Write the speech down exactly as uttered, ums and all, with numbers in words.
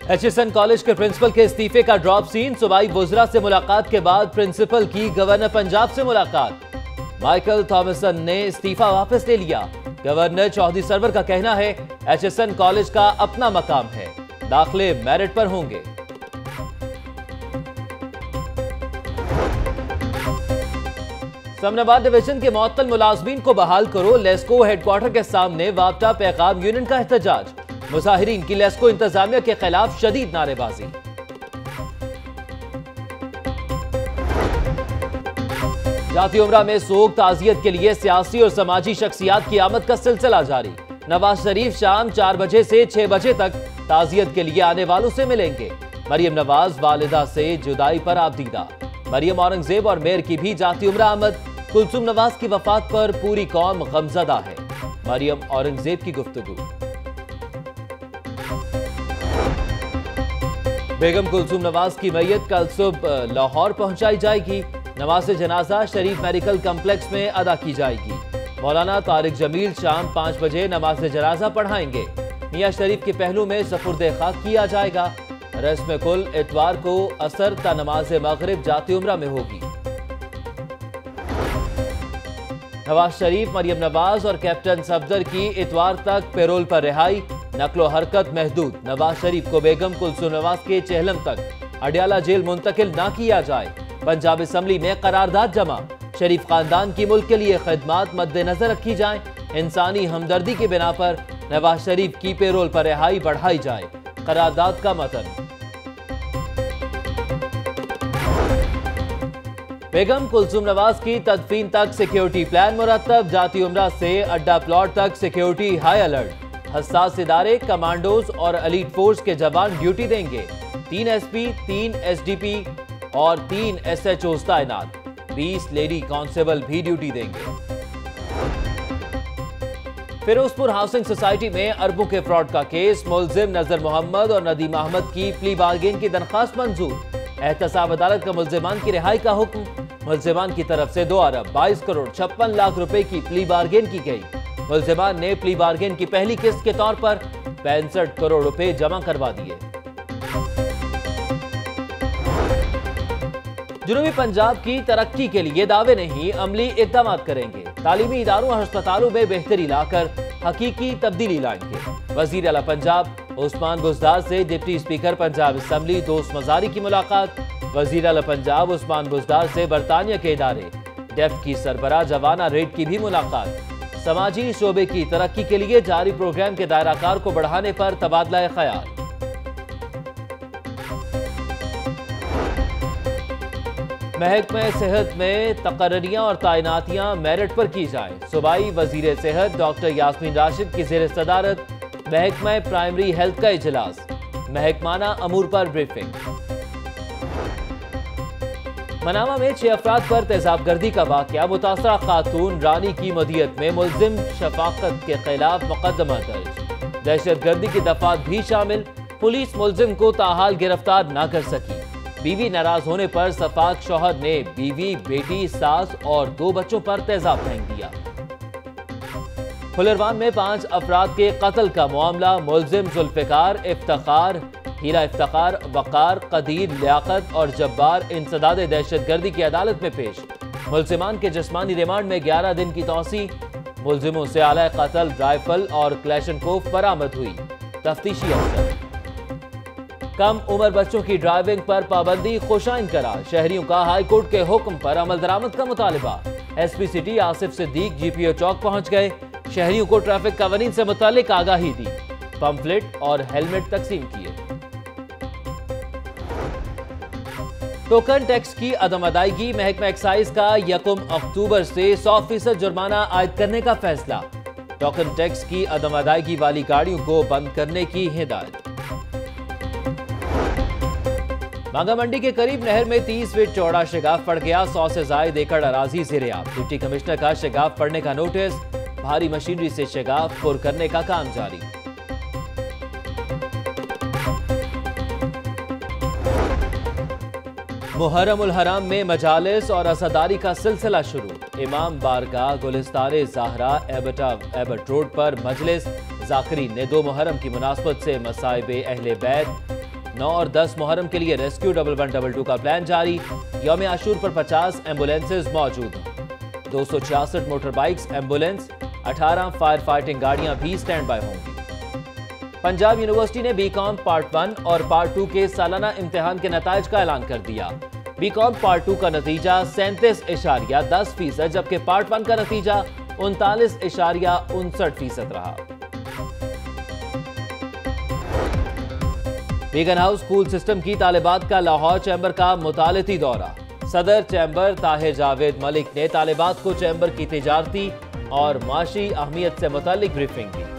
H S N college के principal के इस्तीफे का ड्रॉप सीन। सूबाई वुज़रा से मुलाकात के बाद प्रिंसिपल की गवर्नर पंजाब से मुलाकात। माइकल थॉमसन ने इस्तीफा वापस ले लिया। गवर्नर चौधरी-सरवर का कहना है एच एस एन कॉलेज का अपना मकाम है, दाखिले मेरिट पर होंगे। समनाबाद डिवीजन के मुअत्तल मुलाजमीन को बहाल करो। लेस्को हेडक्वार्टर के सामने वापटा पैगाम यूनियन का एहतजाज। मुजाहिरीन की लेस्को इंतजामिया के खिलाफ शदीद नारेबाजी। जाती उम्रा में सोग ताजियत के लिए सियासी और समाजी शख्सियात की आमद का सिलसिला जारी। नवाज शरीफ शाम चार बजे से छह बजे तक ताजियत के लिए आने वालों से मिलेंगे। मरियम नवाज वालिदा से जुदाई पर आबदीदा। मरियम औरंगजेब और मेयर की भी जाती उम्रा आमद। कुलसुम नवाज की वफात पर पूरी कौम गमजदा है। मरियम औरंगजेब की गुफ्तगू। बेगम कुलसूम नवाज की मैयत कल सुबह लाहौर पहुंचाई जाएगी। नमाज जनाजा शरीफ मेडिकल कम्प्लेक्स में अदा की जाएगी। मौलाना तारिक जमील शाम पाँच बजे नमाज जनाजा पढ़ाएंगे। मियाँ शरीफ के पहलू में सफुर्द खाक किया जाएगा। रस्म कुल इतवार को असर ता नमाज मगरिब जाती उम्रा में होगी। नवाज शरीफ, मरियम नवाज और कैप्टन सफदर की इतवार तक पैरोल पर रिहाई। नकलो हरकत महदूद। नवाज शरीफ को बेगम कुलसूम नवाज के चेहलम तक अडियाला जेल मुंतकिल ना किया जाए। पंजाब असम्बली में करारदाद जमा। शरीफ खानदान की मुल्क के लिए खिदमात मद्देनजर रखी जाए। इंसानी हमदर्दी के बिना पर नवाज शरीफ की पैरोल पर रिहाई बढ़ाई जाए। करारदाद का मतन। बेगम कुलसूम नवाज की तदफीन तक सिक्योरिटी प्लान मुरतब। जाती उम्रा से अड्डा प्लॉट तक सिक्योरिटी हाई अलर्ट। हसास इदारे, कमांडोज और एलीट फोर्स के जवान ड्यूटी देंगे। तीन एस पी, तीन एस डी पी और तीन एस एच ओ तैनात। बीस लेडी कांस्टेबल भी ड्यूटी देंगे। फिरोजपुर हाउसिंग सोसाइटी में अरबों के फ्रॉड का केस। मुलजिम नजर मोहम्मद और नदीम अहमद की प्ली बार्गेन की दरखास्त मंजूर। एहतसाब अदालत का मुलजिमान की रिहाई का हुक्म। मुलजिमान की तरफ से दो अरब बाईस करोड़ छप्पन लाख रुपए की प्ली बार्गेन की गई। मुलजिमान ने प्ली बार्गेन की पहली किस्त के तौर पर पैंसठ करोड़ रुपए जमा करवा दिए। जनूबी पंजाब की तरक्की के लिए दावे नहीं, अमली इकदाम करेंगे। तालीमी इदारों और अस्पतालों में बेहतरी लाकर हकीकी तब्दीली लाएंगे। वजीर आला पंजाब उस्मान-बुज़दार से डिप्टी स्पीकर पंजाब असम्बली दोस्त मजारी की मुलाकात। वजीर आला पंजाब उस्मान-बुज़दार से बरतानिया के इदारे डेफ की सरबराह जवाना रेड की भी मुलाकात। समाजी शोबे की तरक्की के लिए जारी प्रोग्राम के दायराकार को बढ़ाने पर तबादला ख्याल। महकमा सेहत में तकर्रियां और तैनातियां मेरिट पर की जाएं। सूबाई वजीर सेहत डॉक्टर यास्मीन राशिद की ज़ेर सदारत महकमा प्राइमरी हेल्थ का इजलास। महकमाना अमूर पर ब्रीफिंग। मनामा में छह अफराद पर तेजाबगर्दी का वाकया। मुतासरा खातून रानी की मदियत में मुलजिम शफाकत के खिलाफ मुकदमा दर्ज। दहशतगर्दी की दफात भी शामिल। पुलिस मुलजिम को ताहाल गिरफ्तार न कर सकी। बीवी नाराज होने पर सफाक शौहर ने बीवी, बेटी, सास और दो बच्चों पर तेजाब फेंक दिया। फुलरवान में पांच अफराद के कत्ल का मामला। मुलजिम जुल्फिकार, इफ्तिखार, हीरा इफ्तिखार, वकार, कदीर, लियाकत और जब्बार इंसदाद दहशतगर्दी की अदालत में पेश। मुलजिमान के जिस्मानी रिमांड में ग्यारह दिन की तौसी। मुलजिमों से आला कत्ल राइफल और क्लैशनकोफ बरामद हुई। तफ्तीशी अफसर। कम उम्र बच्चों की ड्राइविंग पर पाबंदी खुशाइन करार। शहरियों का हाई कोर्ट के हुक्म पर अमल दरामद का मुतालिबा। S P city Asif Siddique G P O Chowk पहुंच गए। शहरियों को ट्रैफिक कानून से मुतालिक आगाही दी। पंफलेट और हेलमेट तकसीम किए। टोकन टैक्स की अदम अदायगी। महकमा एक्साइज का यकम अक्टूबर से सौ फीसद जुर्माना आयद करने का फैसला। टोकन टैक्स की अदम अदायगी वाली गाड़ियों को बंद करने की हिदायत। मांगा मंडी के करीब नहर में तीस फीट चौड़ा शगाफ पड़ गया। सौ से जायद एकड़ अराजी ज़ेर-ए-आब। डिप्टी कमिश्नर का शगाफ पड़ने का नोटिस। भारी मशीनरी से शगाफ पुर करने का काम जारी। मुहर्रम उल हराम में मजालिस और अज़ादारी का सिलसिला शुरू। इमाम बारगाह गुलिस्तान ज़ाहरा एबट रोड पर मजलिस। ज़ाकिरीन ने दो मुहर्रम की मुनासबत से मसाइब अहले बैत नौ और दस मुहर्रम के लिए rescue double one double two का प्लान जारी। यौम आशूर पर पचास एम्बुलेंसेज मौजूद, दो सौ छियासठ मोटर बाइक्स, एम्बुलेंस, अठारह फायर फाइटिंग गाड़ियां भी स्टैंड बाय होंगी। पंजाब यूनिवर्सिटी ने बीकॉम पार्ट वन और पार्ट टू के सालाना इम्तिहान के नताइज का ऐलान कर दिया। बीकॉम पार्ट टू का नतीजा सैंतीस इशारिया दस फीसद जबकि पार्ट वन का नतीजा उनतालीस इशारिया उनसठ फीसद रहा। वीगन हाउस स्कूल सिस्टम की तालिबात का लाहौर चैम्बर का मुतालिती दौरा। सदर चैम्बर ताहिर जावेद मलिक ने तालिबात को चैम्बर की तिजारती और माशी अहमियत से मुतालिक ब्रीफिंग दी।